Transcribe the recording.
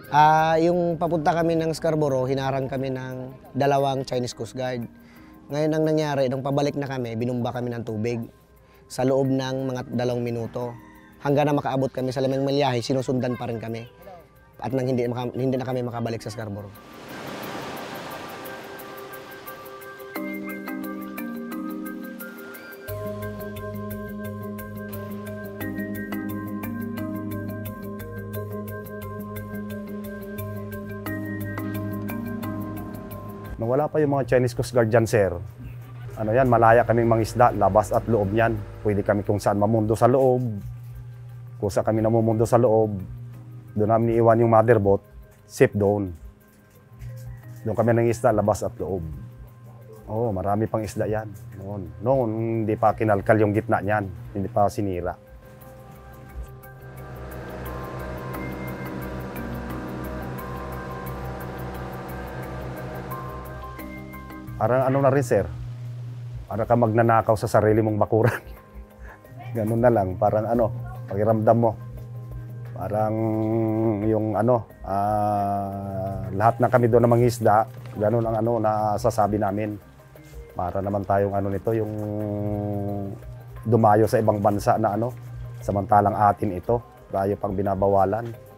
Yung papunta kami ng Scarborough, hinarang kami ng dalawang Chinese Coast Guard. Ngayon ang nangyari, nung pabalik na kami, binumba kami ng tubig sa loob ng mga 2 minuto. Hanggang na makaabot kami sa Lamang Malyahe, sinusundan pa rin kami. At nang hindi na kami makabalik sa Scarborough. Nung wala pa yung mga Chinese Coast Guard dyan, sir, ano yan, malaya kaming mangisda, labas at loob niyan. Pwede kami kung saan mamundo sa loob. Kung saan kami namumundo sa loob, doon namin iiwan yung mother boat, safe doon. Doon kami nangisda, labas at loob. Oo, marami pang isda yan. Noon hindi pa kinalkal yung gitna niyan, hindi pa sinira. Parang ano na rin, sir, para ka magnanakaw sa sarili mong bakuran. Ganun na lang, parang ano, pakiramdam mo. Parang yung ano, lahat na kami doon na mangisda, ganun ang ano, nasasabi namin. Para naman tayong ano nito, yung dumayo sa ibang bansa na ano, samantalang atin ito, tayo pang binabawalan.